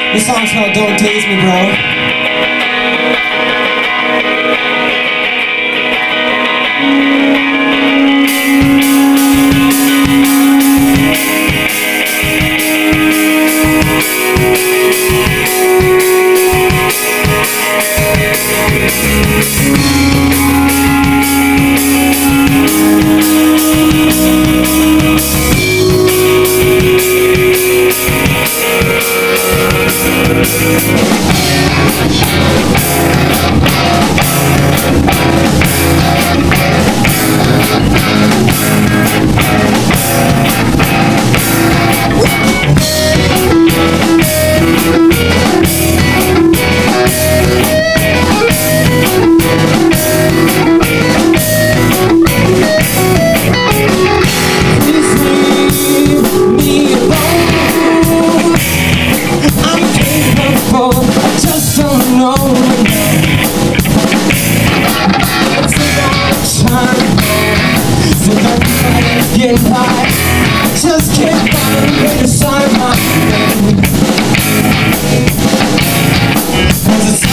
This song's called Don't Taze Me, Bro. Getting by, just can't find a way to sign my name. 'Cause it's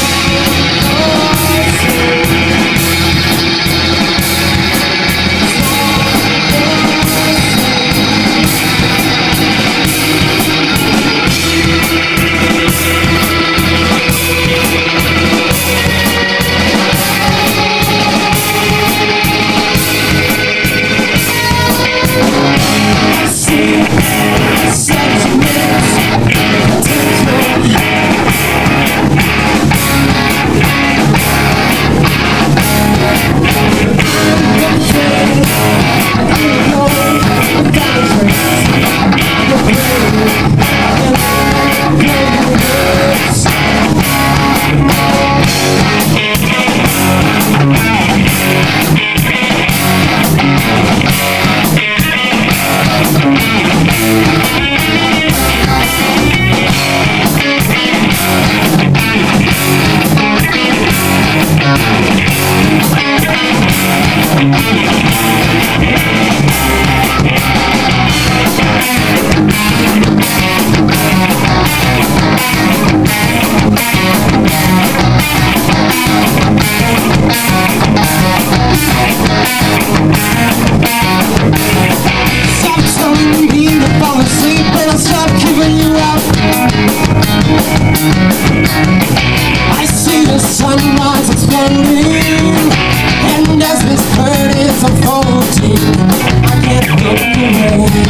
I see the sunrise exploding, and as this bird is unfolding, I can't look away.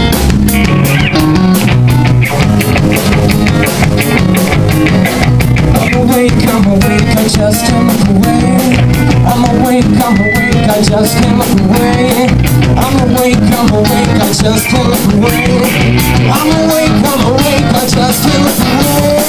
I'm awake, I just can't look away. I'm awake, I just can't look away. I'm awake, I just can't look away. I'm awake, I just can't look away.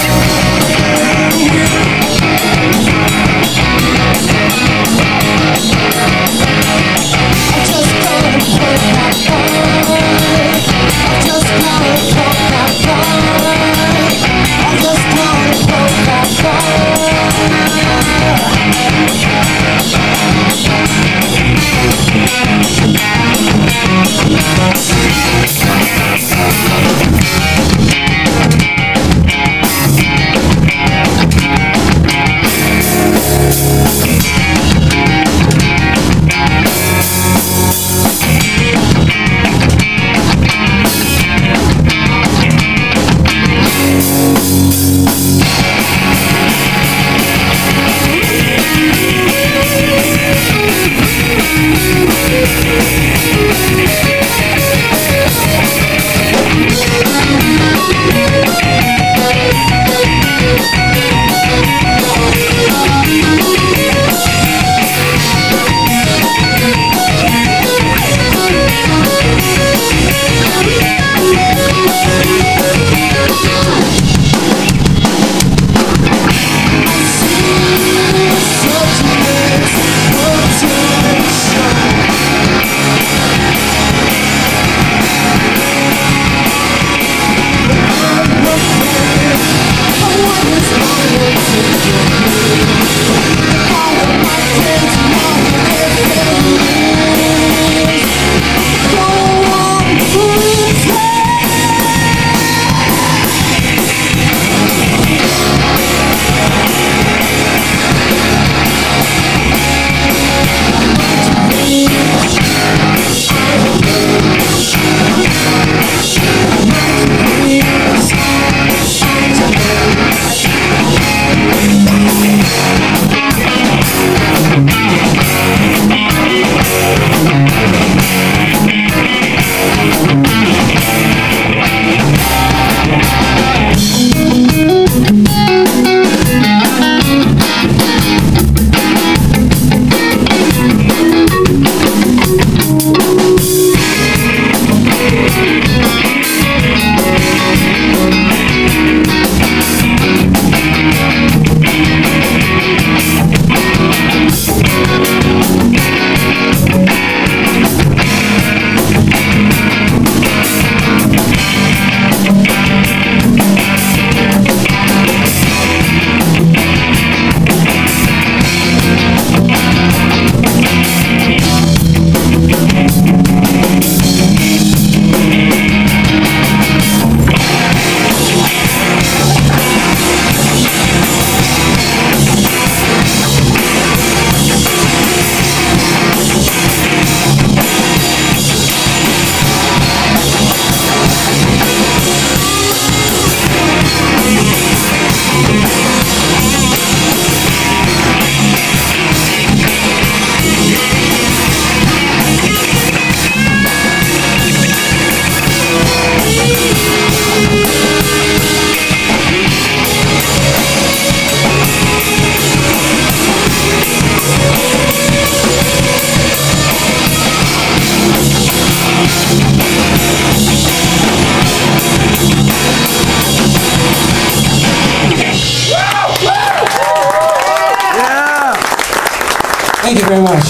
you very much.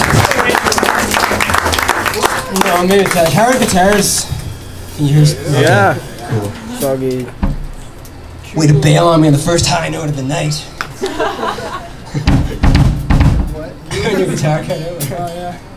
No, maybe how are guitars? Can you hear us? Okay. Yeah. Cool. Soggy. Way to bail on me on the first high note of the night. What? Your guitar cut out. Oh yeah.